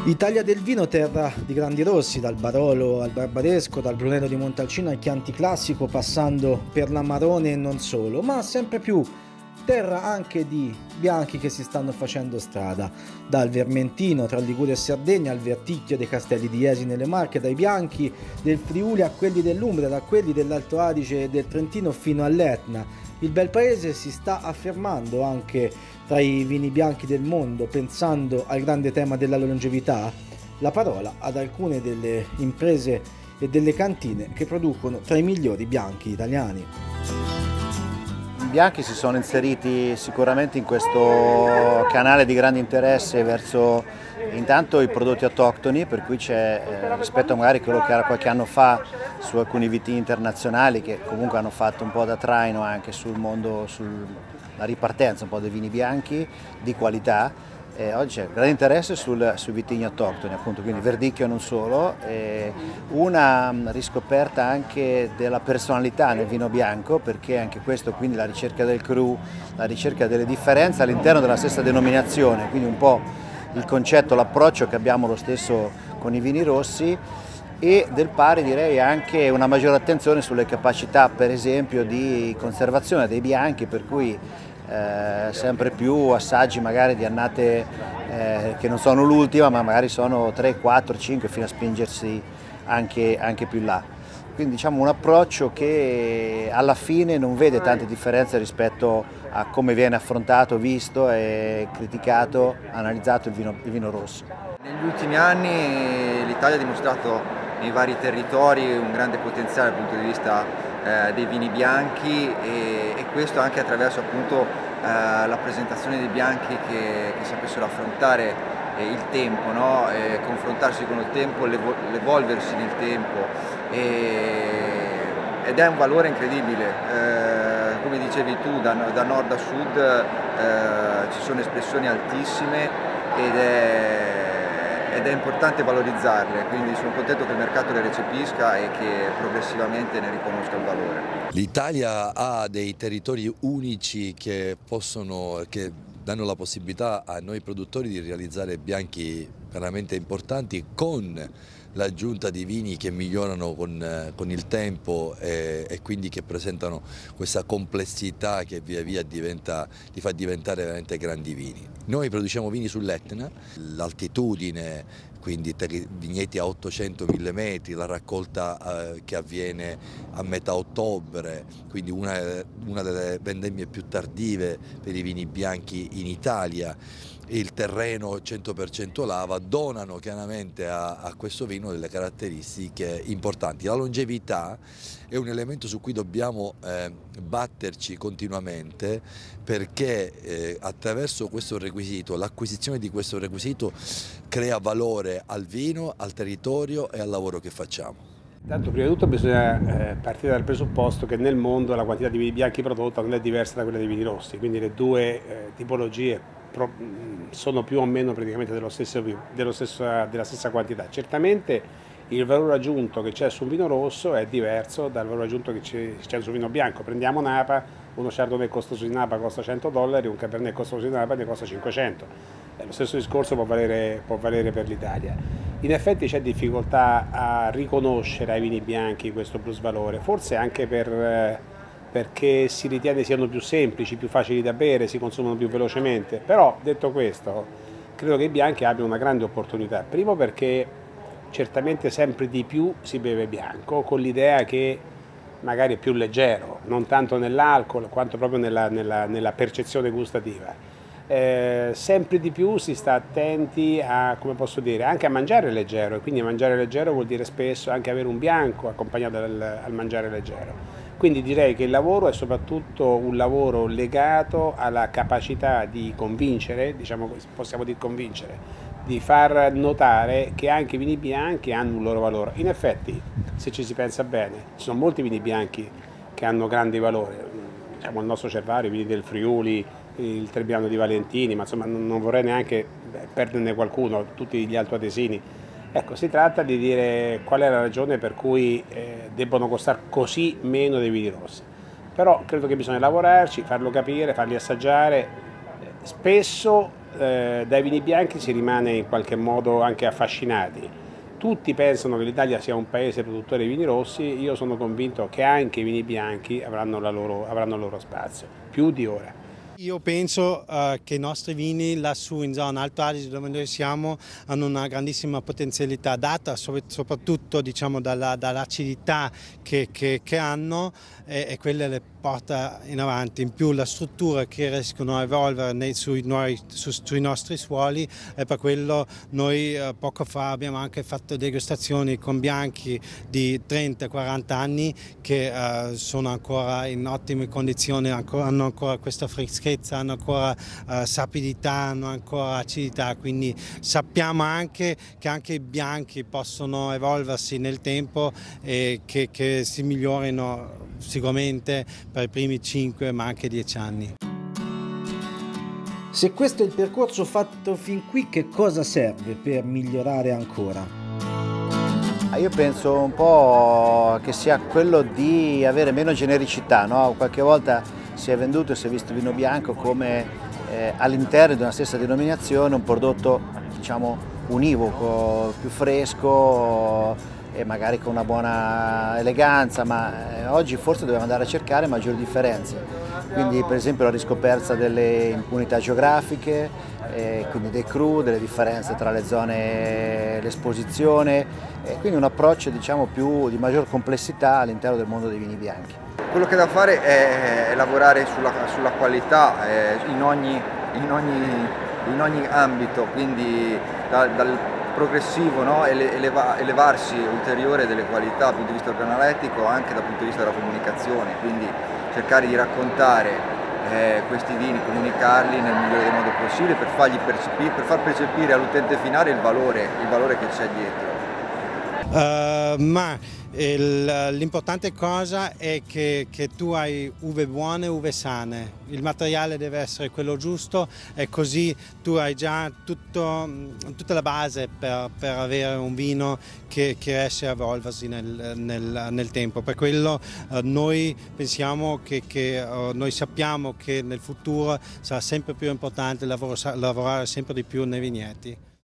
L'Italia del vino, terra di grandi rossi, dal Barolo al Barbaresco, dal Brunello di Montalcino al Chianti Classico, passando per l'Amarone e non solo, ma sempre più terra anche di bianchi che si stanno facendo strada, dal Vermentino tra Liguria e Sardegna al Verticchio dei Castelli di Jesi nelle Marche, dai bianchi del Friuli a quelli dell'Umbria, da quelli dell'Alto Adige e del Trentino fino all'Etna. Il bel paese si sta affermando anche tra i vini bianchi del mondo, pensando al grande tema della longevità. La parola ad alcune delle imprese e delle cantine che producono tra i migliori bianchi italiani. I bianchi si sono inseriti sicuramente in questo canale di grande interesse verso intanto i prodotti autoctoni, per cui c'è rispetto a magari quello che era qualche anno fa su alcuni vitigni internazionali che comunque hanno fatto un po' da traino anche sul mondo, sulla ripartenza un po' dei vini bianchi di qualità. Oggi c'è grande interesse sui vitigni autoctoni, appunto, quindi verdicchio non solo, una riscoperta anche della personalità nel vino bianco, perché anche questo, quindi la ricerca del cru, la ricerca delle differenze all'interno della stessa denominazione, quindi un po' il concetto, l'approccio che abbiamo lo stesso con i vini rossi, e del pari direi anche una maggiore attenzione sulle capacità per esempio di conservazione dei bianchi, per cui sempre più assaggi magari di annate che non sono l'ultima, ma magari sono 3, 4, 5 fino a spingersi anche più in là. Quindi diciamo un approccio che alla fine non vede tante differenze rispetto a come viene affrontato, visto e criticato, analizzato il vino rosso. Negli ultimi anni l'Italia ha dimostrato nei vari territori un grande potenziale dal punto di vista dei vini bianchi e questo anche attraverso appunto la presentazione dei bianchi che sapessero affrontare il tempo, no? Confrontarsi con il tempo, l'evolversi nel tempo ed è un valore incredibile. Come dicevi tu, da nord a sud ci sono espressioni altissime ed è importante valorizzarle, quindi sono contento che il mercato le recepisca e che progressivamente ne riconosca il valore. L'Italia ha dei territori unici che danno la possibilità a noi produttori di realizzare bianchi veramente importanti, con l'aggiunta di vini che migliorano con il tempo e quindi che presentano questa complessità che via via li fa diventare veramente grandi vini. Noi produciamo vini sull'Etna, l'altitudine, quindi vigneti a 800-1000 metri, la raccolta che avviene a metà ottobre, quindi una delle vendemmie più tardive per i vini bianchi in Italia. Il terreno 100% lava, donano chiaramente a questo vino delle caratteristiche importanti. La longevità è un elemento su cui dobbiamo batterci continuamente, perché attraverso questo requisito, l'acquisizione di questo requisito crea valore al vino, al territorio e al lavoro che facciamo. Tanto prima di tutto bisogna partire dal presupposto che nel mondo la quantità di vini bianchi prodotta non è diversa da quella dei vini rossi, quindi le due tipologie sono più o meno praticamente della stessa quantità. Certamente il valore aggiunto che c'è sul vino rosso è diverso dal valore aggiunto che c'è sul vino bianco. Prendiamo Napa, uno Chardonnay costoso di Napa costa $100, un Cabernet costoso di Napa ne costa 500. Lo stesso discorso può valere per l'Italia. In effetti c'è difficoltà a riconoscere ai vini bianchi questo plusvalore, forse anche perché si ritiene siano più semplici, più facili da bere, si consumano più velocemente. Però, detto questo, credo che i bianchi abbiano una grande opportunità. Primo perché certamente sempre di più si beve bianco, con l'idea che magari è più leggero, non tanto nell'alcol quanto proprio nella percezione gustativa. Sempre di più si sta attenti a, come posso dire, anche a mangiare leggero, e quindi mangiare leggero vuol dire spesso anche avere un bianco accompagnato al mangiare leggero. Quindi direi che il lavoro è soprattutto un lavoro legato alla capacità di convincere, diciamo, possiamo dire convincere, di far notare che anche i vini bianchi hanno un loro valore. In effetti, se ci si pensa bene, ci sono molti vini bianchi che hanno grandi valori, diciamo il nostro Cervario, i vini del Friuli, il Trebbiano di Valentini, ma insomma non vorrei neanche perderne qualcuno, tutti gli altoatesini. Ecco, si tratta di dire qual è la ragione per cui debbono costare così meno dei vini rossi. Però credo che bisogna lavorarci, farlo capire, farli assaggiare. Spesso dai vini bianchi si rimane in qualche modo anche affascinati. Tutti pensano che l'Italia sia un paese produttore di vini rossi, io sono convinto che anche i vini bianchi avranno il loro spazio, più di ora. Io penso che i nostri vini lassù in zona Alto Adige, dove noi siamo, hanno una grandissima potenzialità data soprattutto, diciamo, dall'acidità che hanno, e quelle le porta in avanti. In più la struttura che riescono a evolvere sui nostri suoli, e per quello noi poco fa abbiamo anche fatto degustazioni con bianchi di 30-40 anni che sono ancora in ottime condizioni, hanno ancora questa freschezza, hanno ancora sapidità, hanno ancora acidità, quindi sappiamo anche che anche i bianchi possono evolversi nel tempo e che si migliorino sicuramente per i primi 5 ma anche 10 anni. Se questo è il percorso fatto fin qui, che cosa serve per migliorare ancora? Io penso un po' che sia quello di avere meno genericità, no? Qualche volta si è venduto e si è visto vino bianco come all'interno di una stessa denominazione un prodotto, diciamo, univoco, più fresco e magari con una buona eleganza, ma oggi forse dobbiamo andare a cercare maggiori differenze. Quindi per esempio la riscoperta delle impunità geografiche, quindi dei cru, delle differenze tra le zone, l'esposizione, e quindi un approccio, diciamo, di maggior complessità all'interno del mondo dei vini bianchi. Quello che è da fare è lavorare sulla qualità in ogni ambito, quindi dal progressivo, no? Elevarsi ulteriore delle qualità dal punto di vista organolettico, anche dal punto di vista della comunicazione, quindi cercare di raccontare questi vini, comunicarli nel migliore dei modi possibile per far percepire all'utente finale il valore che c'è dietro. L'importante cosa è che tu hai uve buone e uve sane, il materiale deve essere quello giusto e così tu hai già tutta la base per avere un vino che riesce a evolversi nel tempo. Per quello noi pensiamo noi sappiamo che nel futuro sarà sempre più importante lavorare sempre di più nei vigneti.